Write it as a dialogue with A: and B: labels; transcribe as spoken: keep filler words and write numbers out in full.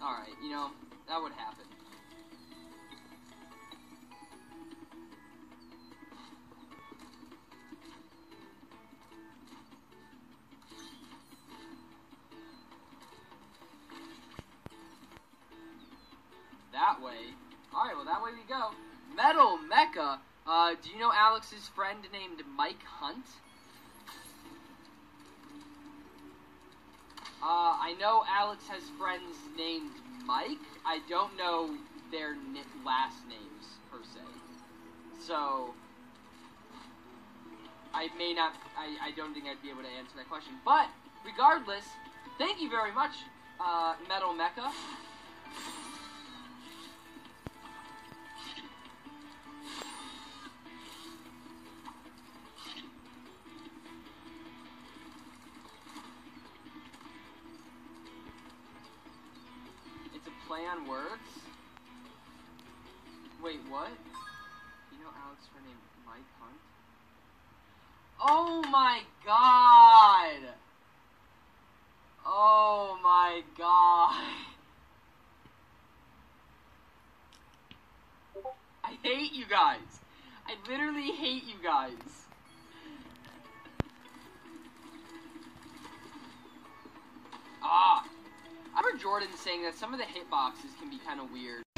A: Alright, you know, that would happen. That way. Alright, well, that way we go. Metal Mecha. Uh, do you know Alex's friend named Mike Hunt? Uh, I know Alex has friends named Mike. I don't know their last names, per se. So, I may not, I, I don't think I'd be able to answer that question. But, regardless, thank you very much, uh, Metal Mecha. Play on words? Wait, what? You know Alex for name Mike Hunt? Oh my god! Oh my god! I hate you guys! I literally hate you guys! Ah! I remember Jordan saying that some of the hitboxes can be kind of weird.